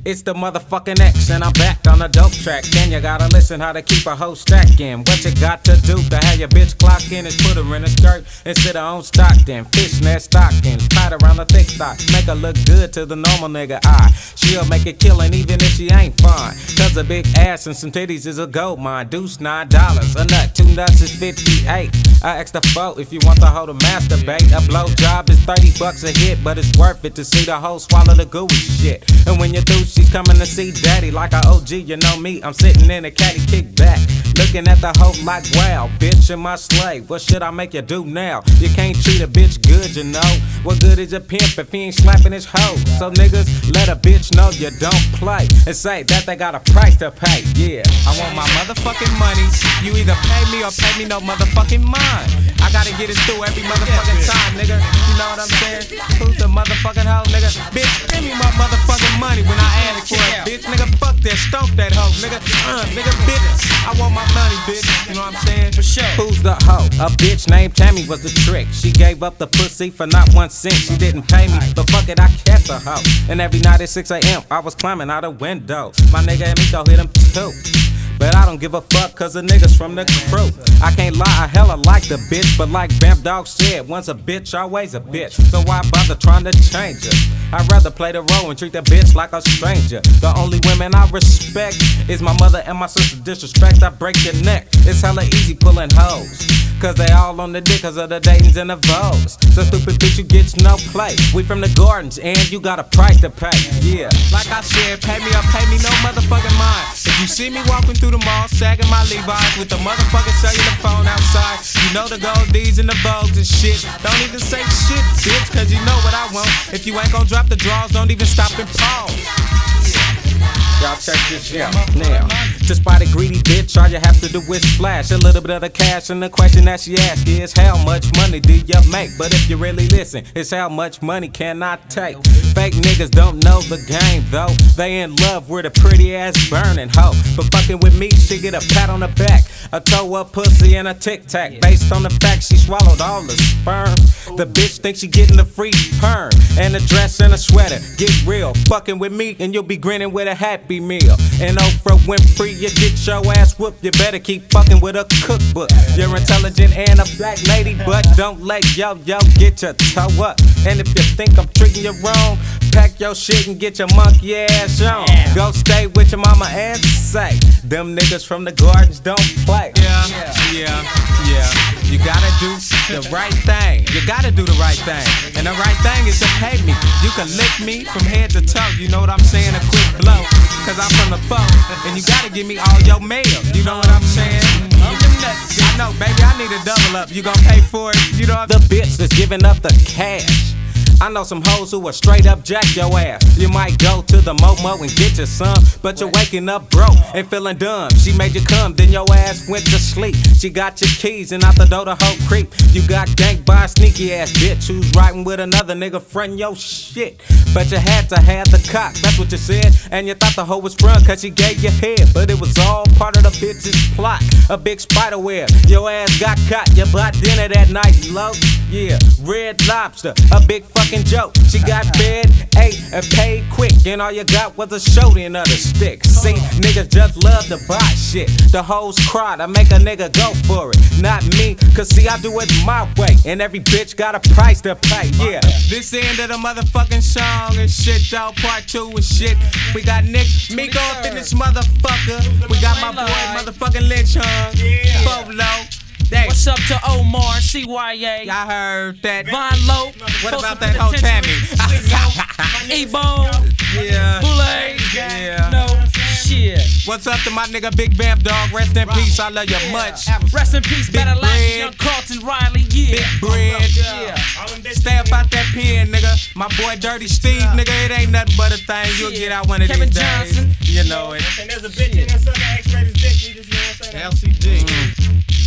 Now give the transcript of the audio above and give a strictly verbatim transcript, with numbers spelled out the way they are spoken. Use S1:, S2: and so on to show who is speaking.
S1: It's the motherfucking X, and I'm back on the dope track. Then you gotta listen how to keep a hoe stacking. What you got to do to have your bitch clock in is put her in a skirt instead of on Stockton. Fishnet stockings tied around the thick thigh, make her look good to the normal nigga eye. She'll make it killin' even if she ain't fine, cause a big ass and some titties is a gold mine. Deuce nine dollars, a nut, two nuts is fifty-eight. I extra four if you want the hoe to masturbate. A blow job is thirty bucks a hit, but it's worth it to see the hoe swallow the gooey shit. And when you're through, she's coming to see daddy like a O G. You know me, I'm sitting in a caddy kick back, looking at the hoe like, wow, bitch, you're my slave. What should I make you do now? You can't treat a bitch good, you know. What good is a pimp if he ain't slapping his hoe? So niggas, let a bitch know you don't play and say that they got a price to pay. Yeah, I want my motherfucking money. You either pay me or pay me no motherfucking mind. I gotta get it through every motherfucking time, nigga. You know what I'm saying? Who's the motherfucking hoe, nigga? Bitch, give me my motherfucking money when I ask for it, bitch. Nigga, fuck that, stomp that hoe, nigga. Uh, nigga, bitch, I want my money, bitch. You know what I'm saying? For sure. Who's the hoe? A bitch named Tammy was the trick. She gave up the pussy for not one cent. She didn't pay me, but fuck it, I kept the hoe. And every night at six A M, I was climbing out a window. My nigga and me go hit him too. But I don't give a fuck cause the niggas from the crew. I can't lie, I hella like the bitch, but like Vamp Dog said, once a bitch, always a bitch. So why bother trying to change her? I'd rather play the role and treat the bitch like a stranger. The only women I respect is my mother and my sister. Disrespect, I break your neck. It's hella easy pulling hoes, cause they all on the dick cause of the Daytons and the Vogues. So stupid bitch, you get no play. We from the Gardens and you got a price to pay. Yeah, like I said, pay me or pay me no motherfucking mind. If you see me walking through the mall, sagging my Levi's with the motherfucking cellular phone outside, you know the gold D's and the Vogues and shit. Don't even say shit, bitch, cause you know what I want. If you ain't gon' drop the draws, don't even stop and pause. Y'all check this shit out now. To spot a greedy bitch, all you have to do is flash a little bit of the cash, and the question that she asks is how much money do you make? But if you really listen, it's how much money can I take? Fake niggas don't know the game though. They in love with a pretty ass burning hoe, but fucking with me, she get a pat on the back, a toe up pussy and a tic tac, based on the fact she swallowed all the sperm. The bitch thinks she getting the free perm and a dress and a sweater. Get real, fucking with me and you'll be grinning with a happy meal. And Oprah Winfrey, you get your ass whooped. You better keep fucking with a cookbook. You're intelligent and a black lady, but don't let yo yo get your toe up. And if you think I'm treating you wrong, pack your shit and get your monkey ass on. Go stay with your mama and say, them niggas from the Gardens don't play. Yeah, yeah, yeah. You gotta do the right thing. You gotta do the right thing. And the right thing is to pay me. You can lick me from head to toe. You know what I'm saying? A quick blow, cause I'm from the phone. And you gotta give me all your mail. You know what I'm saying? I know, baby, I need a double up. You gon' pay for it? You know the bitch that's giving up the cash. I know some hoes who will straight up jack your ass. You might go to the Momo and get you some, but you're waking up broke and feeling dumb. She made you come, then your ass went to sleep. She got your keys and out the door the whole creep. You got ganked by a sneaky ass bitch who's riding with another nigga frontin' your shit. But you had to have the cock, that's what you said. And you thought the hoe was sprung cause she gave you head, but it was all part of the bitch's plot. A big spider web, your ass got caught. You bought dinner that night, low. Yeah, Red Lobster, a big fucking joke. She got fed, ate, and paid quick, and all you got was a shoulder and other stick. See, niggas just love to buy shit. The hoes cry to make a nigga go for it. Not me, cause see, I do it my way, and every bitch got a price to pay. Yeah, this the end of the motherfucking song and shit, dog. Part two and shit. We got Nick Miko up in this motherfucker. We got my boy motherfucking Lynch Hung, Bolo.
S2: What's up to Omar, C Y A?
S1: I heard that.
S2: Von Lope.
S1: What about that whole Tammy?
S2: E-Bone.
S1: Yeah.
S2: Boulay.
S1: Yeah.
S2: No shit.
S1: What's up to my nigga Big Vamp Dog? Rest in peace, I love you much.
S2: Rest in peace,
S1: Big
S2: better life,
S1: bread.
S2: young Carlton Riley, yeah.
S1: Big bread.
S2: Yeah.
S1: Stay up out that pen, nigga. My boy Dirty Steve, nigga, it ain't nothing but a thing. You'll get out one of
S2: Kevin
S1: these
S2: Johnson.
S1: days. You know it.
S3: And there's a bitch in there sucking X-rated dick. You just know what I'm saying?
S1: L C D.